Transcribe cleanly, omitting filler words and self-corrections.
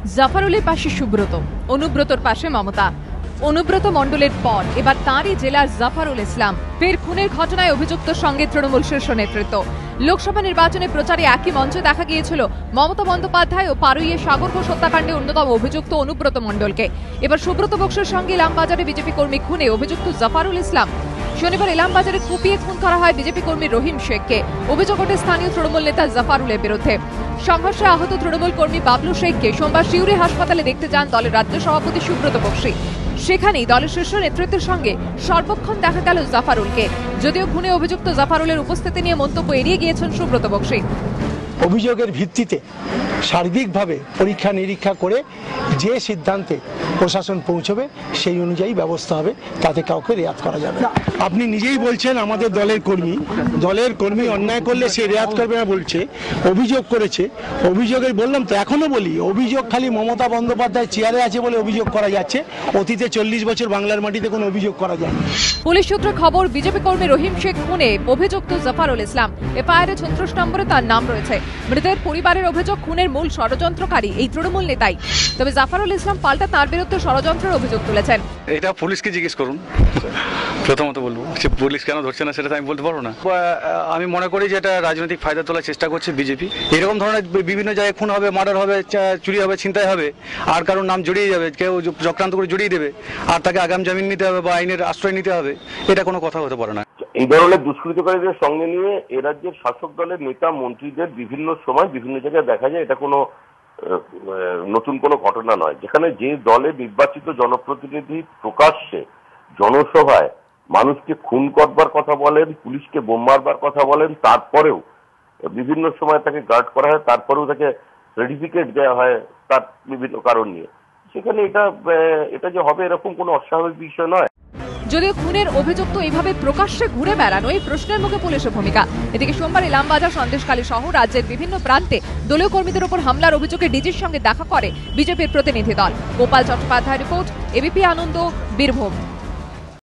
জাফারুলের পাশে সুব্রত, অনুব্রতর পাশে মমতা। অনুব্রত মণ্ডলের পর এবার তাঁরই জেলার জাফারুল ইসলাম। ফের খুনের ঘটনায় অভিযুক্ত সঙ্গে তৃণমূল শীর্ষ নেতৃত্ব। লোকসভা নির্বাচনে প্রচারে একই মঞ্চে দেখা গিয়েছিল মমতা বন্দ্যোপাধ্যায় ও পারুইয়ে সাগর ঘোষ হত্যাকাণ্ডে অন্যতম অভিযুক্ত অনুব্রত মণ্ডলকে। এবার সুব্রত বক্সের সঙ্গে ইলামবাজারে বিজেপি কর্মী খুনে অভিযুক্ত জাফারুল ইসলাম। শনিবার ইলামবাজারে কুপিয়ে খুন করা হয় বিজেপি কর্মী রহিম শেখকে। অভিযোগ ওঠে স্থানীয় তৃণমূল নেতা জাফারুলের বিরুদ্ধে। সংঘর্ষে আহত তৃণমূল কর্মী বাবলু শেখকে সোমবার সিউড়ি হাসপাতালে দেখতে যান দলের রাজ্য সভাপতি সুব্রত বক্সী। সেখানেই দলের শীর্ষ নেতৃত্বের সঙ্গে সর্বক্ষণ দেখা গেল জাফারুলকে। যদিও খুনে অভিযুক্ত জাফারুলের উপস্থিতি নিয়ে মন্তব্য এড়িয়ে গিয়েছেন সুব্রত বক্সী। অভিযোগের ভিত্তিতে সার্বিকভাবে পরীক্ষা নিরীক্ষা করে যে সিদ্ধান্তে প্রশাসন পৌঁছবে সেই অনুযায়ী ব্যবস্থা হবে, তাতে কাউকে রেয়াত করা যাবে না। আপনি নিজেই বলছেন আমাদের দলের কর্মী অন্যায় করলে সে রেয়াত করবে না বলছে, অভিযোগ করেছে। অভিযোগের বললাম তো, এখনো বলি, অভিযোগ খালি মমতা বন্দ্যোপাধ্যায় চেয়ারে আছে বলে অভিযোগ করা যাচ্ছে। অতীতে 40 বছর বাংলার মাটিতে কোনো অভিযোগ করা যায়নি। পুলিশ সূত্রে খবর, বিজেপি কর্মী রহিম শেখ খুনে অভিযুক্ত জাফারুল ইসলাম। এফআইআরে 36 নম্বরে তার নাম রয়েছে। মৃতের পরিবারের অভিযোগ খুনের মূল ষড়যন্ত্রকারী এই তৃণমূল নেতাই। তবে জাফারুল ইসলাম পাল্টা তার বিরুদ্ধে ষড়যন্ত্রের অভিযোগ তুলেছেন। এটা পুলিশকে জিজ্ঞেস করুন। প্রথমত বলবো সে পুলিশ কেন ধরছে না সেটা আমি বলতে পারবো না। আমি মনে করি যে এটা রাজনৈতিক ফায়দা তোলার চেষ্টা করছে বিজেপি। এরকম ধরনের বিভিন্ন জায়গায় খুন হবে, মার্ডার হবে, চুরি হবে, ছিনতাই হবে, আর কারোর নাম জড়িয়ে যাবে, কেউ চক্রান্ত করে জড়িয়ে দেবে, আর তাকে আগাম জামিন নিতে হবে বা আইনের আশ্রয় নিতে হবে। এটা কোনো কথা হতে পারে না। এই ধরনের দুষ্কৃতকারীদের সঙ্গে নিয়ে এ রাজ্যের শাসক দলের নেতা মন্ত্রীদের বিভিন্ন সময় বিভিন্ন জায়গায় দেখা যায়। এটা কোনো নতুন কোনো ঘটনা নয়। যেখানে যে দলে নির্বাচিত জনপ্রতিনিধি প্রকাশ্যে জনসভায় মানুষকে খুন করবার কথা বলেন, পুলিশকে বোম মারবার কথা বলেন, তারপরেও বিভিন্ন সময় তাকে গার্ড করা হয়, তারপরেও তাকে সার্টিফিকেট দেওয়া হয় তার বিভিন্ন কারণ নিয়ে, সেখানে এটা যে হবে এরকম কোনো অস্বাভাবিক বিষয় নয়। যদিও খুনের অভিযুক্ত এইভাবে প্রকাশ্যে ঘুরে বেড়ানো এই প্রশ্নের মুখে পুলিশের ভূমিকা। এদিকে সোমবার ইলামবাজার, সন্দেশখালী সহ রাজ্যের বিভিন্ন প্রান্তে দলীয় কর্মীদের উপর হামলার অভিযোগে ডিজির সঙ্গে দেখা করে বিজেপির প্রতিনিধি দল। Gopal Chattopadhyay report, ABP Ananda, Birbhum.